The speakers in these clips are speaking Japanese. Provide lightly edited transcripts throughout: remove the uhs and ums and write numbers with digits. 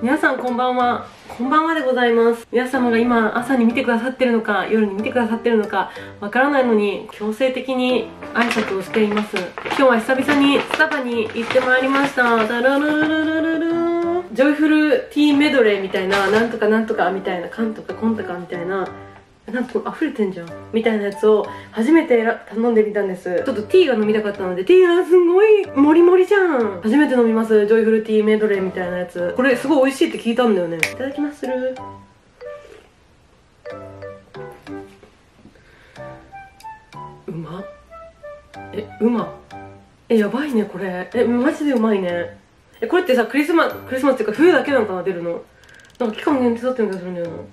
皆さんこんばんは。こんばんはでございます。皆様が今朝に見てくださってるのか夜に見てくださってるのかわからないのに強制的に挨拶をしています。今日は久々にスタバに行ってまいりました。ダラルルルルルルジョイフルティーメドレーみたいな、なんとかなんとかみたいな、カンとかコンとかみたいな、なんか溢れてんじゃんみたいなやつを初めて頼んでみたんです。ちょっとティーが飲みたかったので、ティーがすごいモリモリじゃん。初めて飲みます。ジョイフルティーメドレーみたいなやつ。これすごい美味しいって聞いたんだよね。いただきまする。うまっ。うまっ。やばいねこれ。マジでうまいね。これってさ、クリスマスっていうか冬だけなのかな、出るの。なんか期間限定だってる気がするんだよな。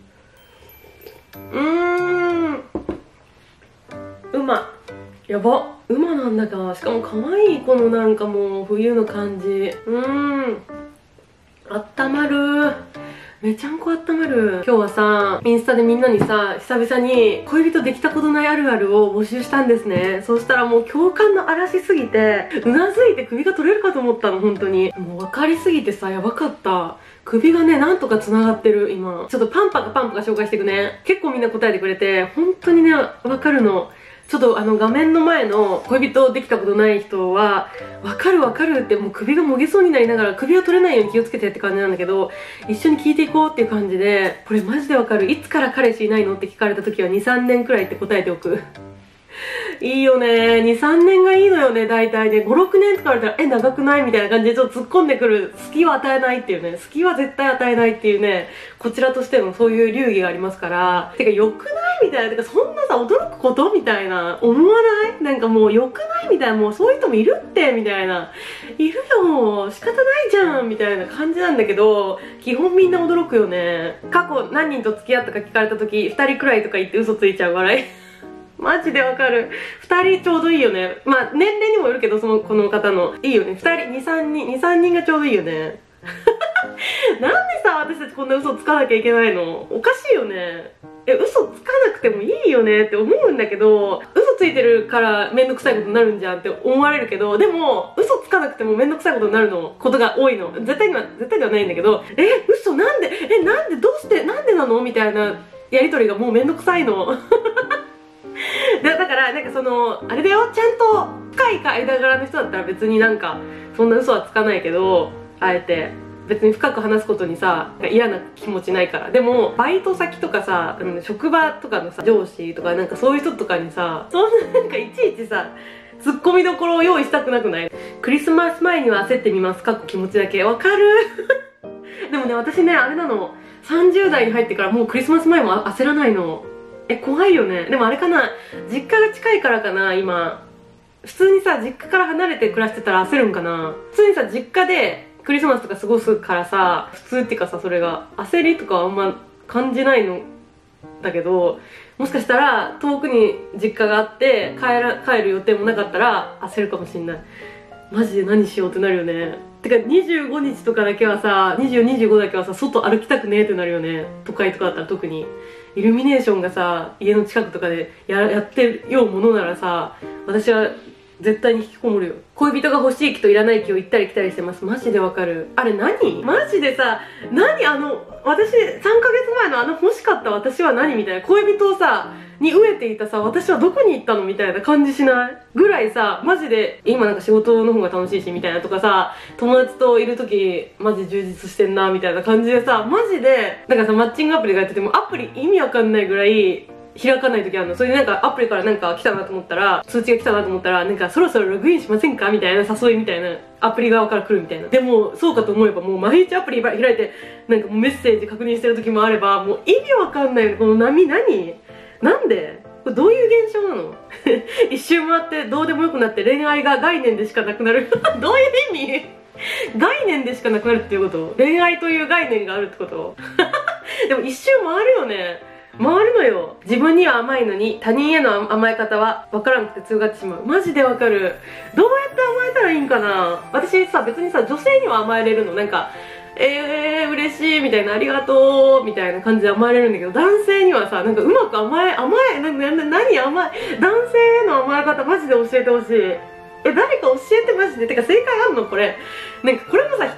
うま。やば。うまなんだか。しかも可愛いこのなんかもう冬の感じ。あったまる。めちゃんこあったまる。今日はさ、インスタでみんなにさ、久々に恋人できたことないあるあるを募集したんですね。そうしたらもう共感の嵐すぎて、うなずいて首が取れるかと思ったの、本当に。もう分かりすぎてさ、やばかった。首がね、なんとか繋がってる、今。ちょっとパンパが紹介していくね。結構みんな答えてくれて、本当にね、わかるの。ちょっと画面の前の恋人できたことない人は、わかるってもう首がもげそうになりながら首が取れないように気をつけてって感じなんだけど、一緒に聞いていこうっていう感じで、これマジでわかる。いつから彼氏いないのって聞かれた時は2、3年くらいって答えておく。いいよね。2、3年がいいのよね、大体で。5、6年とか言われたら、長くないみたいな感じでちょっと突っ込んでくる。隙を与えないっていうね。隙は絶対与えないっていうね、こちらとしてのそういう流儀がありますから。てか、良くないみたいな。てか、そんなさ、驚くことみたいな。思わないなんかもう良くないみたいな。もうそういう人もいるってみたいな。いるよ。仕方ないじゃんみたいな感じなんだけど、基本みんな驚くよね。過去何人と付き合ったか聞かれた時、2人くらいとか言って嘘ついちゃう笑い。マジでわかる。2人ちょうどいいよね。まあ年齢にもよるけど、この方のいいよね。2人2、3人がちょうどいいよね。なんでさ、私たちこんな嘘つかなきゃいけないの？おかしいよね。嘘つかなくてもいいよねって思うんだけど、嘘ついてるからめんどくさいことになるんじゃんって思われるけど、でも嘘つかなくてもめんどくさいことになることが多いの。絶対ではないんだけど、嘘なんでどうしてなんでなのみたいなやりとりがもうめんどくさいの。だからなんかあれだよ、ちゃんと深い間柄の人だったら別になんかそんな嘘はつかないけど、あえて別に深く話すことにさ嫌な気持ちないから。でもバイト先とかさ、職場とかのさ上司とかなんかそういう人とかにさ、そんななんかいちいちさツッコミどころを用意したくなくない？クリスマス前には焦ってみます。気持ちだけわかる。でもね、私ね、あれなの、30代に入ってからもうクリスマス前も焦らないの。怖いよね。でもあれかな、実家が近いからかな。今普通にさ実家から離れて暮らしてたら焦るんかな。普通にさ実家でクリスマスとか過ごすからさ、普通っていうかさ、それが焦りとかはあんま感じないのだけど、もしかしたら遠くに実家があって帰る予定もなかったら焦るかもしんない。マジで何しようってなるよね。てか25日とかだけはさ、20、25だけはさ、外歩きたくねえってなるよね。都会とかだったら特に。イルミネーションがさ、家の近くとかでやってるようものならさ、私は絶対に引きこもるよ。恋人が欲しい気といらない気を行ったり来たりしてます。マジでわかる。あれ何？マジでさ、私3ヶ月前の欲しかった私は何みたいな。恋人をさ、に飢えていたさ、私はどこに行ったのみたいな感じしない？ぐらいさ、マジで、今なんか仕事の方が楽しいし、みたいなとかさ、友達といる時、マジ充実してんな、みたいな感じでさ、マジで、なんかさ、マッチングアプリがやってても、アプリ意味わかんないぐらい、開かない時あるの。それでなんかアプリからなんか来たなと思ったら、通知が来たなと思ったら、なんかそろそろログインしませんかみたいな誘いみたいな、アプリ側から来るみたいな。でもそうかと思えばもう毎日アプリ開いてなんかもうメッセージ確認してる時もあれば、もう意味わかんないの。この波なんでこれどういう現象なの？一周回ってどうでもよくなって恋愛が概念でしかなくなる。どういう意味？概念でしかなくなるっていうこと？恋愛という概念があるってこと？でも一周回るよね。回るのよ。自分には甘いのに他人への甘え方は分からなくて強がってしまう。マジでわかる。どうやって甘えたらいいんかな。私さ、別にさ、女性には甘えれるの。なんか嬉しいみたいな、ありがとうみたいな感じで甘えれるんだけど、男性にはさ、なんかうまく何甘え、男性への甘え方マジで教えてほしい。誰か教えてマジで。てか正解あんのこれ。なんかこれもさ、人によって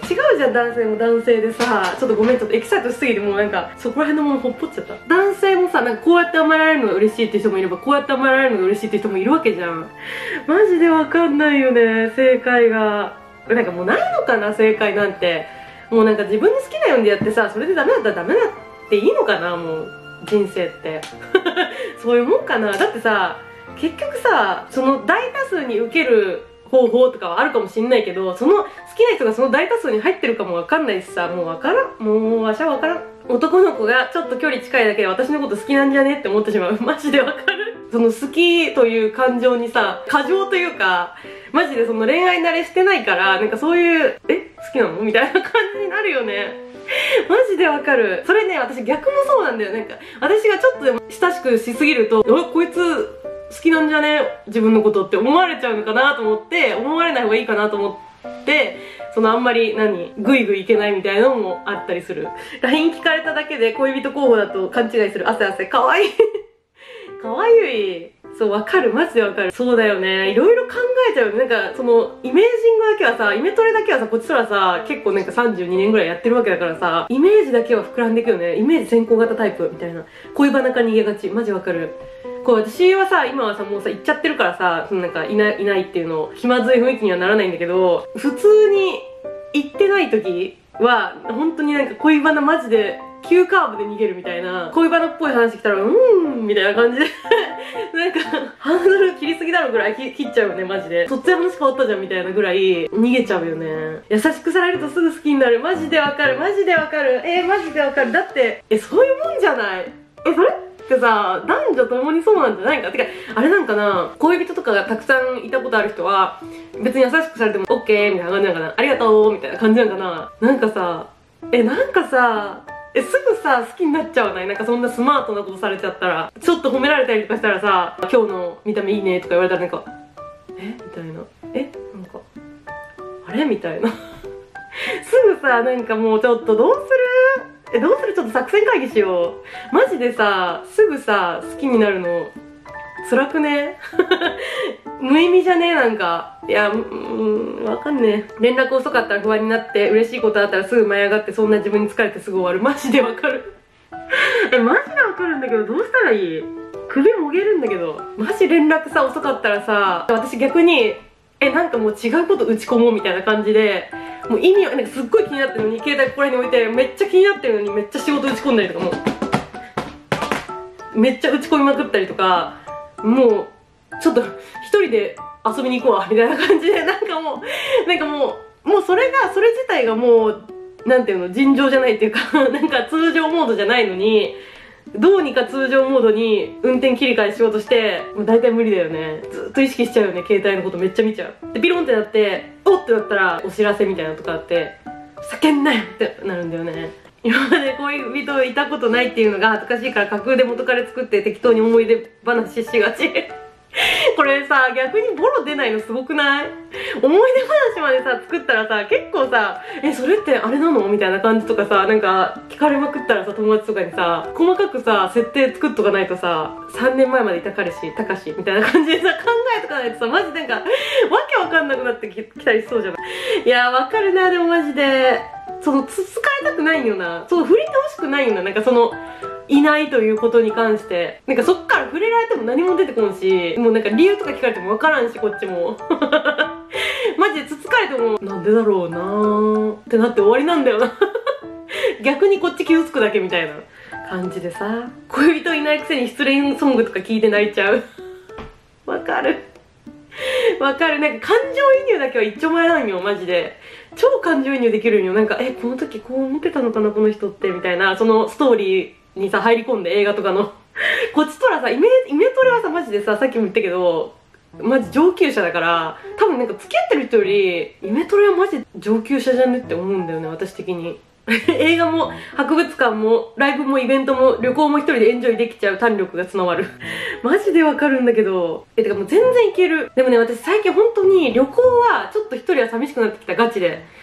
違うじゃん、男性も男性でさ。ちょっとごめん、ちょっとエキサイトしすぎてもうなんかそこら辺のものほっぽっちゃった。男性もさ、なんかこうやって甘えられるのが嬉しいって人もいれば、こうやって甘えられるのが嬉しいって人もいるわけじゃん。マジでわかんないよね、正解が。なんかもうないのかな、正解なんて。もうなんか自分の好きなようにやってさ、それでダメだったらダメだっていいのかな、もう人生ってそういうもんかな。だってさ、結局さ、その大多数に受ける方法とかはあるかもしんないけど、その好きな人がその大多数に入ってるかもわかんないしさ、もうわからん、もうわしはわからん。男の子がちょっと距離近いだけで私のこと好きなんじゃねって思ってしまう。マジでわかる。その好きという感情にさ、過剰というか、マジでその恋愛慣れしてないから、なんかそういう、好きなのみたいな感じになるよね。マジでわかる。それね、私逆もそうなんだよ。なんか、私がちょっとでも親しくしすぎると、こいつ好きなんじゃね自分のことって思われちゃうのかなと思って、思われない方がいいかなと思って、あんまりグイグイいけないみたいなのもあったりする。LINE 聞かれただけで恋人候補だと勘違いする。汗汗。かわいい。かわいい。そう、わかる。マジでわかる。そうだよね。いろいろ考えちゃうよね。なんか、その、イメージングだけはさ、イメトレだけはさ、こっちとらさ、結構なんか32年ぐらいやってるわけだからさ、イメージだけは膨らんでいくよね。イメージ先行型タイプみたいな。恋バナか逃げがち。マジわかる。こう、私はさ、今はさ、もうさ、行っちゃってるからさ、なんか、いないっていうの、気まずい雰囲気にはならないんだけど、普通に行ってない時は、本当になんか恋バナマジで、急カーブで逃げるみたいな、恋バナっぽい話来たら、みたいな感じで、なんか、ハンドル切りすぎだろぐらい切っちゃうよね、マジで。そっちの話変わったじゃんみたいなぐらい、逃げちゃうよね。優しくされるとすぐ好きになる。マジでわかる、マジでわかる。マジでわかる。だって、そういうもんじゃない。それってさ、男女ともにそうなんじゃないか。てか、あれなんかな、恋人とかがたくさんいたことある人は、別に優しくされても OK みたいな感じなんかな。ありがとうみたいな感じなんかな。なんかさ、すぐさ、好きになっちゃわない？なんかそんなスマートなことされちゃったら。ちょっと褒められたりとかしたらさ、今日の見た目いいねとか言われたらなんか、みたいな。なんか、あれみたいな。すぐさ、なんかもうちょっとどうする？どうする？ちょっと作戦会議しよう。マジでさ、すぐさ、好きになるの、辛くね？無意味じゃねえ？なんか。いや、わかんねえ。連絡遅かったら不安になって、嬉しいことあったらすぐ舞い上がって、そんな自分に疲れてすぐ終わる。マジでわかる。マジでわかるんだけど、どうしたらいい？首もげるんだけど。マジ連絡さ、遅かったらさ、私逆に、なんかもう違うこと打ち込もうみたいな感じで、もう意味は、なんかすっごい気になってるのに、携帯ここら辺に置いて、めっちゃ気になってるのに、めっちゃ仕事打ち込んだりとかもう、めっちゃ打ち込みまくったりとか、もう、ちょっと一人で遊びに行こうわみたいな感じで、なんかもうそれ自体がもう、なんていうの、尋常じゃないっていうか、なんか通常モードじゃないのに、どうにか通常モードに運転切り替えしようとして、もう大体無理だよね。ずっと意識しちゃうよね、携帯のことめっちゃ見ちゃう。で、ピロンってなって、おってなったらお知らせみたいなのとかあって、叫んなよってなるんだよね。今まで恋人いたことないっていうのが恥ずかしいから架空で元彼作って適当に思い出話しがち。これさ、逆にボロ出ないのすごくない？思い出話までさ、作ったらさ、結構さ、それってあれなの？みたいな感じとかさ、なんか、聞かれまくったらさ、友達とかにさ、細かくさ、設定作っとかないとさ、3年前までいた彼氏、たかし、みたいな感じでさ、考えとかないとさ、マジなんか、わけわかんなくなってきたりしそうじゃない？いやー、わかるな、でもマジで。使いたくないよな。触れてほしくないよな。なんかいないということに関して。なんかそっから触れられても何も出てこんし、もうなんか理由とか聞かれてもわからんし、こっちも。マジでつつかれても、なんでだろうなーってなって終わりなんだよな。逆にこっち傷つくだけみたいな感じでさ、恋人いないくせに失恋ソングとか聞いて泣いちゃう。わかる。わかる。なんか感情移入だけは一丁前なんよ、マジで。超感情移入できるんよ。なんか、この時こう思ってたのかな、この人って、みたいな、そのストーリーにさ、入り込んで映画とかの。こっちとらさ、イメトレはさ、マジでさ、さっきも言ったけど、マジ上級者だから、多分なんか付き合ってる人より、イメトレはマジ上級者じゃねって思うんだよね、私的に。映画も博物館もライブもイベントも旅行も一人でエンジョイできちゃう胆力が備わる。マジでわかるんだけど。てかもう全然いける。でもね、私最近本当に旅行はちょっと一人は寂しくなってきた、ガチで。一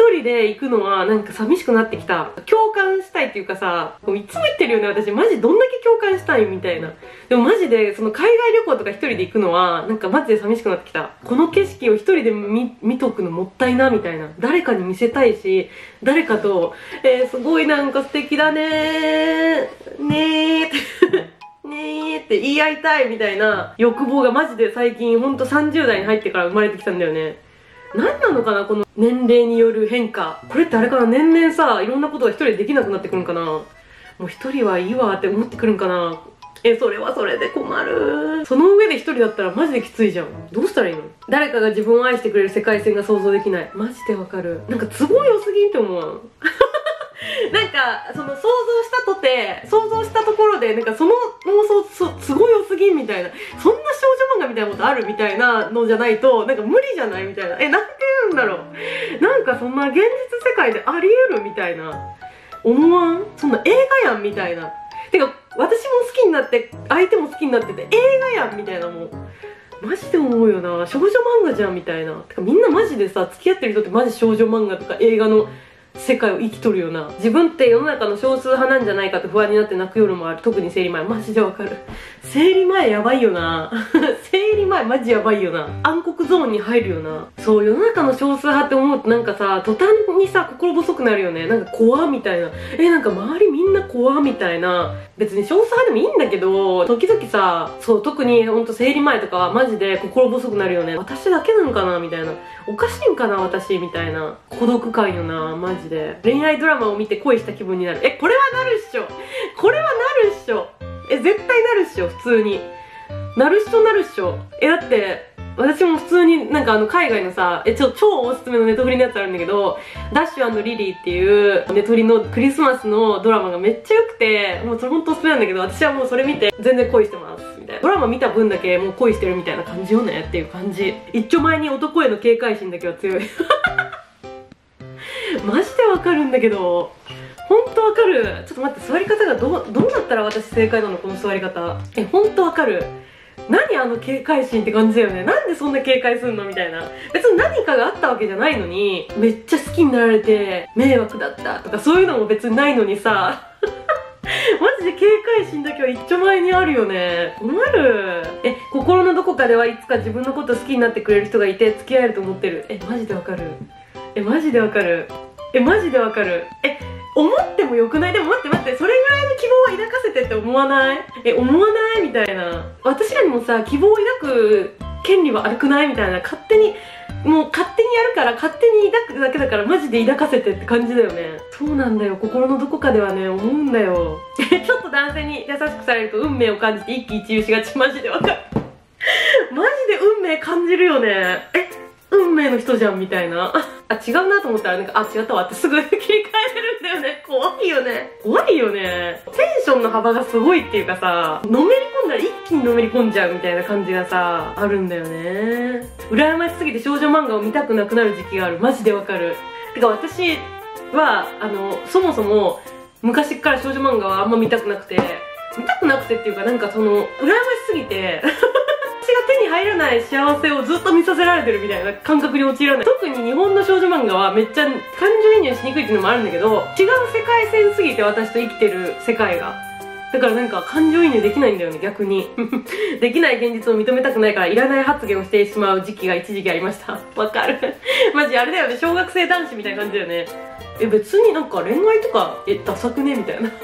人で行くのはなんか寂しくなってきた。共感したいっていうかさ、いつも言ってるよね、私マジどんだけ共感したいみたいな。でもマジでその海外旅行とか一人で行くのはなんかマジで寂しくなってきた。この景色を一人で見とくのもったいなみたいな。誰かに見せたいし、誰かと、すごいなんか素敵だねーねーってねーって言い合いたいみたいな欲望がマジで最近ほんと30代に入ってから生まれてきたんだよね。何なのかなこの年齢による変化。これってあれかな、年々さいろんなことが一人でできなくなってくるんかな。もう一人はいいわって思ってくるんかな。それはそれで困る。その上で一人だったらマジできついじゃん。どうしたらいいの。誰かが自分を愛してくれる世界線が想像できない。マジでわかる。なんか都合良すぎんって思うなんかその想像したところでなんかその妄想都合良すぎんみたいな、そんな少女漫画みたいなことあるみたいなのじゃないとなんか無理じゃないみたいな。なんて言うんだろう、なんかそんな現実世界であり得るみたいな思わん。そんな映画やんみたいな。てか私も好きになって相手も好きになってて映画やんみたいな。もうマジで思うよな、少女漫画じゃんみたいな。てかみんなマジでさ、付き合ってる人ってマジ少女漫画とか映画の世界を生きとるよな。自分って世の中の少数派なんじゃないかと不安になって泣く夜もある。特に生理前。マジでわかる。生理前やばいよな生理前マジやばいよな。暗黒ゾーンに入るよな。そう、世の中の少数派って思うとなんかさ、途端にさ心細くなるよね。なんか怖みたいな。なんか周りみんな怖みたいな。別に少数派でもいいんだけど、時々さ、そう、特にほんと生理前とかはマジで心細くなるよね。私だけなのかなみたいな。おかしいんかな私みたいな。孤独感よなマジで。恋愛ドラマを見て恋した気分になる。これはなるっしょ。これはなるっしょ。絶対なるっしょ。普通になるっしょ、なるっしょ。だって私も普通になんか海外のさ、超おすすめのネトフリのやつあるんだけど、ダッシュ&リリーっていうネトフリのクリスマスのドラマがめっちゃ良くて、もうそれほんとおすすめなんだけど、私はもうそれ見て全然恋してますみたいな。ドラマ見た分だけもう恋してるみたいな感じよねっていう感じ。一丁前に男への警戒心だけは強いマジでわかるんだけど、ほんとわかる。ちょっと待って、座り方がどうなったら私正解なのこの座り方。ほんとわかる。何あの警戒心って感じだよね。なんでそんな警戒すんのみたいな。別に何かがあったわけじゃないのに、めっちゃ好きになられて迷惑だったとかそういうのも別にないのにさマジで警戒心だけは一丁前にあるよね。困る。心のどこかではいつか自分のこと好きになってくれる人がいて付き合えると思ってる。マジでわかる。マジでわかる。マジでわかる。思ってもよくない？でも待ってそれぐらいの希望を抱かせてって思わない？思わないみたいな。私らにもさ、希望を抱く権利はあるくないみたいな。勝手にやるから勝手に抱くだけだからマジで抱かせてって感じだよね。そうなんだよ。心のどこかではね、思うんだよちょっと男性に優しくされると運命を感じて一喜一憂しがち。マジでわかるマジで運命感じるよね。運命の人じゃんみたいな違うなと思ったらなんか違ったわってすぐ切り替えれるんだよね。怖いよね。怖いよね。テンションの幅がすごいっていうかさ、のめり込んだら一気にのめり込んじゃうみたいな感じがさあるんだよね。羨ましすぎて少女漫画を見たくなくなる時期がある。マジでわかる。てか私はそもそも昔から少女漫画はあんま見たくなくてっていうか、なんか羨ましすぎて私が手に入らない幸せをずっと見させられてるみたいな感覚に陥らない。特に日本の少女漫画はめっちゃ感情移入しにくいっていうのもあるんだけど、違う世界線すぎて私と生きてる世界が。だからなんか感情移入できないんだよね、逆にできない現実を認めたくないからいらない発言をしてしまう時期が一時期ありました。わかるマジあれだよね、小学生男子みたいな感じだよね。別になんか恋愛とかダサくねみたいな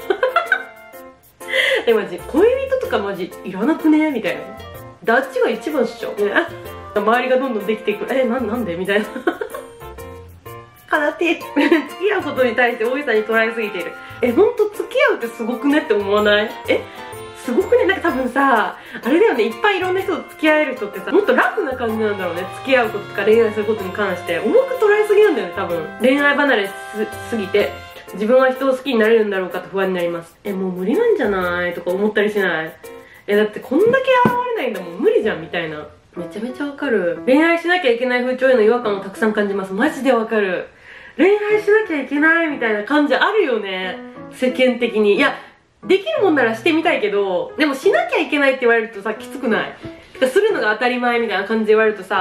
マジ恋人とかマジいらなくねみたいな。ダッチが一番っしょ周りがどんどんできていく。なんでみたいな悲しい付き合うことに対して大げさに捉えすぎている。ほんと付き合うってすごくねって思わない？すごくね。なんか多分さ、あれだよね、いっぱいいろんな人と付き合える人ってさ、もっとラフな感じなんだろうね。付き合うこととか恋愛することに関して重く捉えすぎなんだよね、多分。恋愛離れすぎて自分は人を好きになれるんだろうかと不安になります。もう無理なんじゃないとか思ったりしない？だってこんだけ現れないんだもん、無理じゃんみたいな。めちゃめちゃわかる。恋愛しなきゃいけない風潮への違和感をたくさん感じます。マジでわかる。恋愛しなきゃいけないみたいな感じあるよね、世間的に。いや、できるもんならしてみたいけど、でもしなきゃいけないって言われるとさ、きつくない？するのが当たり前みたいな感じで言われるとさ、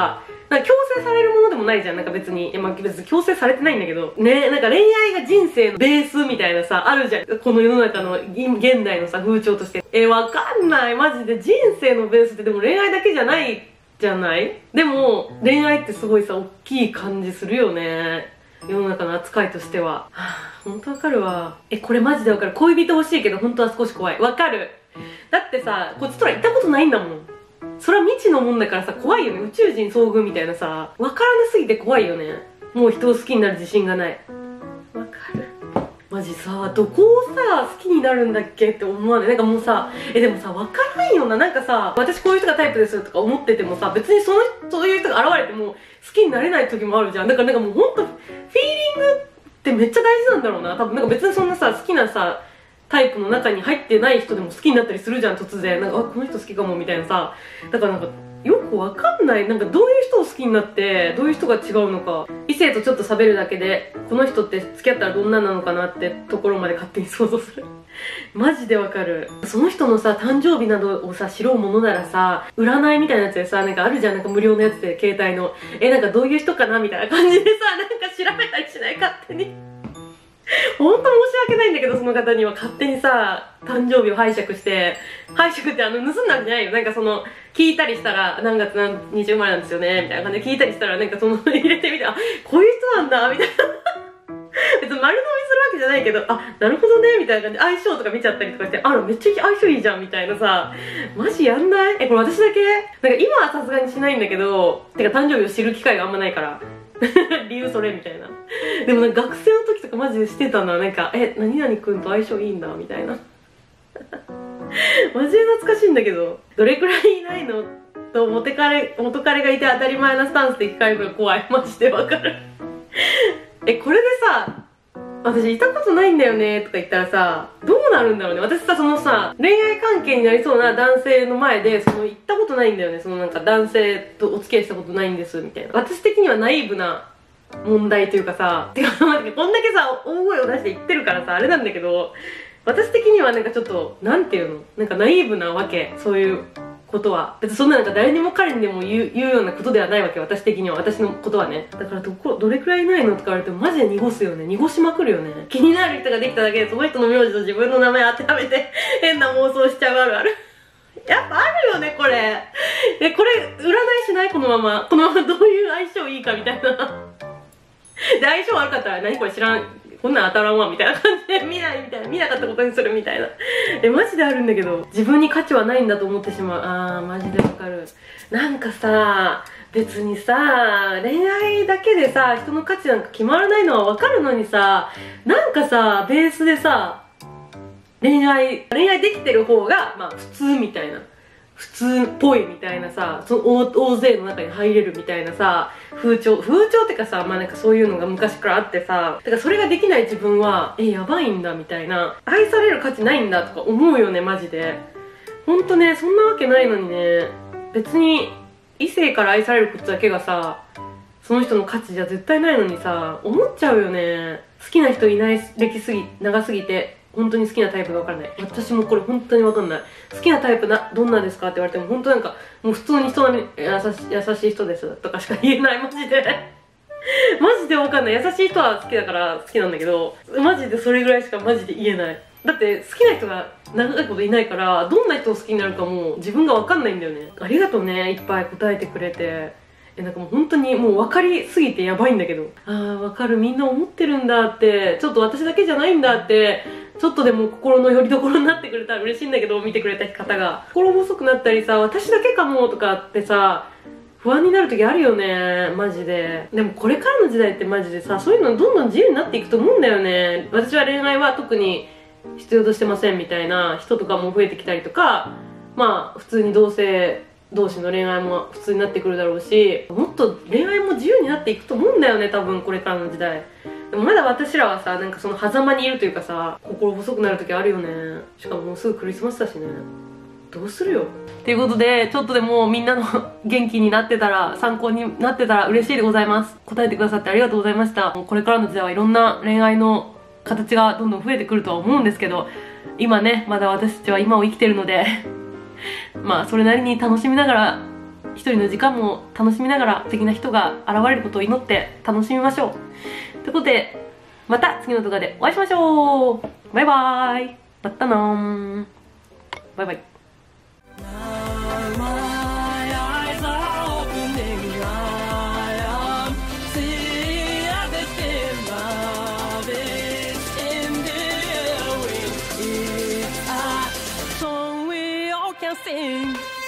なんか強制されるものでもないじゃん。なんか別に。まあ別に強制されてないんだけど。ね、なんか恋愛が人生のベースみたいなさ、あるじゃん。この世の中の現代のさ、風潮として。わかんない。マジで人生のベースってでも恋愛だけじゃないじゃない？でも、恋愛ってすごいさ、大きい感じするよね。世の中の扱いとしては。はぁ、ほんとわかるわ。これマジでわかる。恋人欲しいけど本当は少し怖い。わかる。だってさ、こっちとら行ったことないんだもん。それは未知のもんだからさ、怖いよね。宇宙人遭遇みたいなさ、わからなすぎて怖いよね。もう人を好きになる自信がない。わかる。マジさ、どこをさ、好きになるんだっけって思わない？なんかもうさ、でもさ、わからんよな。なんかさ、私こういう人がタイプですとか思っててもさ、別にそういう人が現れても好きになれない時もあるじゃん。だからなんかもうほんと、フィーリングってめっちゃ大事なんだろうな。多分なんか別にそんなさ、好きなさ、タイプの中に入ってない人でも好きになったりするじゃん、突然。なんか、この人好きかもみたいなさ。だからなんか、よくわかんない。なんかどういう人を好きになって、どういう人が違うのか。異性とちょっと喋るだけで、この人って付き合ったらどんななのかなってところまで勝手に想像する。マジでわかる。その人のさ、誕生日などをさ、知ろうものならさ、占いみたいなやつでさ、なんかあるじゃん、なんか無料のやつで、携帯の。なんかどういう人かなみたいな感じでさ、なんか調べたりしない？勝手に。ほんと申し訳ないんだけど、その方には勝手にさ、誕生日を拝借して、拝借って盗んだんじゃないよ。なんか聞いたりしたら、何月何日生まれなんですよね、みたいな感じで聞いたりしたら、なんか入れてみて、あ、こういう人なんだ、みたいな。別に丸飲みするわけじゃないけど、あ、なるほどね、みたいな感じで相性とか見ちゃったりとかして、あら、めっちゃ相性いいじゃん、みたいなさ、マジやんない？これ私だけ？なんか今はさすがにしないんだけど、てか誕生日を知る機会があんまないから。理由それみたいな。でもなんか学生の時とかマジでしてたな。なんか、何々くんと相性いいんだ、みたいな。マジで懐かしいんだけど、どれくらいいないのと元彼がいて当たり前なスタンスで聞かれるのが怖い。マジでわかる。これでさ、私いたことないんだよねとか言ったらさ、どうなるんだろうね。私さ、恋愛関係になりそうな男性の前で、行ったことないんだよね。なんか男性とお付き合いしたことないんです、みたいな。私的にはナイーブな問題というかさ、てか待って、こんだけさ、大声を出して言ってるからさ、あれなんだけど、私的にはなんかちょっと、なんていうの？なんかナイーブなわけ。そういうことは。別にそんななんか誰にも彼にでも言うようなことではないわけ。私的には。私のことはね。だからどれくらいいないのとか言われてもマジで濁すよね。濁しまくるよね。気になる人ができただけでその人の名字と自分の名前当てはめて変な妄想しちゃうあるある。やっぱあるよね、これ。これ、占いしない？このままどういう相性いいかみたいな。で、相性悪かったら何これ知らん。こんなん当たらんわみたいな感じで見ないみたいな、見なかったことにするみたいな。マジであるんだけど、自分に価値はないんだと思ってしまう。マジでわかる。なんかさ、別にさ、恋愛だけでさ、人の価値なんか決まらないのはわかるのにさ、なんかさ、ベースでさ、恋愛できてる方が、まあ普通みたいな。普通っぽいみたいなさ、大勢の中に入れるみたいなさ、風潮ってかさ、まあなんかそういうのが昔からあってさ、だからそれができない自分は、やばいんだみたいな、愛される価値ないんだとか思うよね、マジで。ほんとね、そんなわけないのにね、別に異性から愛されることだけがさ、その人の価値じゃ絶対ないのにさ、思っちゃうよね。好きな人いない長すぎて。本当に好きなタイプが分からない。私もこれ本当に分かんない。好きなタイプどんなですかって言われても本当なんか、もう普通に人並み優しい人ですとかしか言えない、マジで。マジで分かんない。優しい人は好きだから好きなんだけど、マジでそれぐらいしかマジで言えない。だって好きな人が長いこといないから、どんな人を好きになるかも自分が分かんないんだよね。ありがとうね、いっぱい答えてくれて。なんかもう本当にもう分かりすぎてやばいんだけど。分かる、みんな思ってるんだって、ちょっと私だけじゃないんだって、ちょっとでも心の拠り所になってくれたら嬉しいんだけど、見てくれた方が。心細くなったりさ、私だけかもとかってさ、不安になる時あるよね、マジで。でもこれからの時代ってマジでさ、そういうのどんどん自由になっていくと思うんだよね。私は恋愛は特に必要としてませんみたいな人とかも増えてきたりとか、まあ普通に同性同士の恋愛も普通になってくるだろうし、もっと恋愛も自由になっていくと思うんだよね、多分これからの時代。でもまだ私らはさ、なんかその狭間にいるというかさ、心細くなる時あるよね。しかももうすぐクリスマスだしね。どうするよ。ということで、ちょっとでもみんなの元気になってたら、参考になってたら嬉しいでございます。答えてくださってありがとうございました。これからの時代はいろんな恋愛の形がどんどん増えてくるとは思うんですけど、今ね、まだ私たちは今を生きてるのでまあそれなりに楽しみながら一人の時間も楽しみながら素敵な人が現れることを祈って楽しみましょう。ということで、また次の動画でお会いしましょう。バイバーイ。またなー。バイバイ。Sing